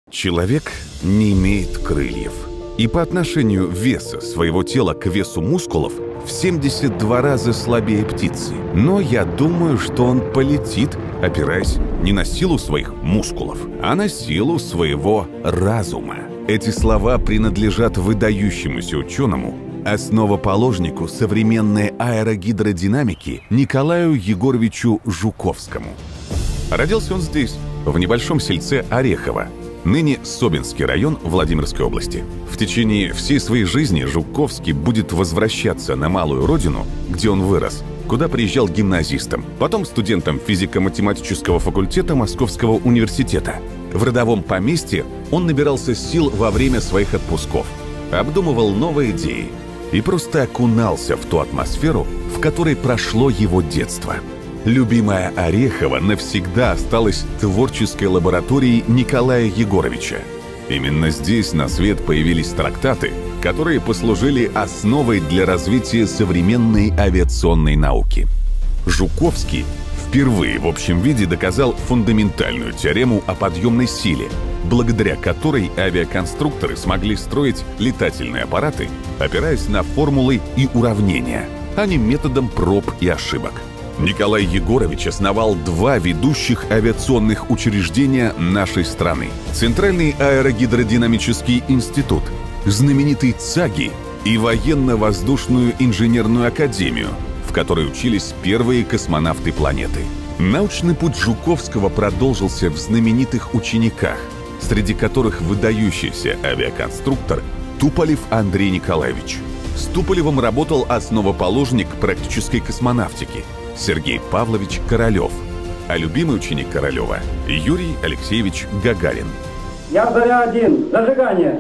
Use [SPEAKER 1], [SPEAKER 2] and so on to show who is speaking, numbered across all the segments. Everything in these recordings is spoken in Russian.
[SPEAKER 1] Человек не имеет крыльев. И по отношению веса своего тела к весу мускулов в 72 раза слабее птицы. Но я думаю, что он полетит, опираясь не на силу своих мускулов, а на силу своего разума. Эти слова принадлежат выдающемуся ученому, основоположнику современной аэрогидродинамики Николаю Егоровичу Жуковскому. Родился он здесь, в небольшом сельце Орехово, ныне Собинский район Владимирской области. В течение всей своей жизни Жуковский будет возвращаться на малую родину, где он вырос, куда приезжал гимназистом, потом студентом физико-математического факультета Московского университета. В родовом поместье он набирался сил во время своих отпусков, обдумывал новые идеи и просто окунался в ту атмосферу, в которой прошло его детство. Любимая Орехово навсегда осталась творческой лабораторией Николая Егоровича. Именно здесь на свет появились трактаты, которые послужили основой для развития современной авиационной науки. Жуковский впервые в общем виде доказал фундаментальную теорему о подъемной силе, благодаря которой авиаконструкторы смогли строить летательные аппараты, опираясь на формулы и уравнения, а не методом проб и ошибок. Николай Егорович основал два ведущих авиационных учреждения нашей страны: Центральный аэрогидродинамический институт, знаменитый ЦАГИ, и Военно-воздушную инженерную академию, в которой учились первые космонавты планеты. Научный путь Жуковского продолжился в знаменитых учениках, среди которых выдающийся авиаконструктор Туполев Андрей Николаевич. С Туполевым работал основоположник практической космонавтики Сергей Павлович Королев, а любимый ученик Королева – Юрий Алексеевич Гагарин.
[SPEAKER 2] Я Заря-1, зажигание!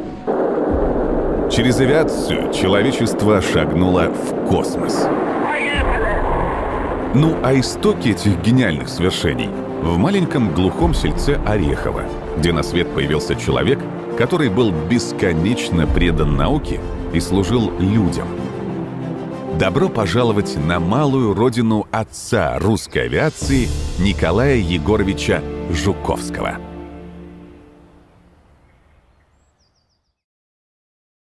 [SPEAKER 1] Через авиацию человечество шагнуло в космос. Ну а истоки этих гениальных свершений в маленьком глухом сельце Орехово, где на свет появился человек, который был бесконечно предан науке и служил людям. Добро пожаловать на малую родину отца русской авиации Николая Егоровича Жуковского.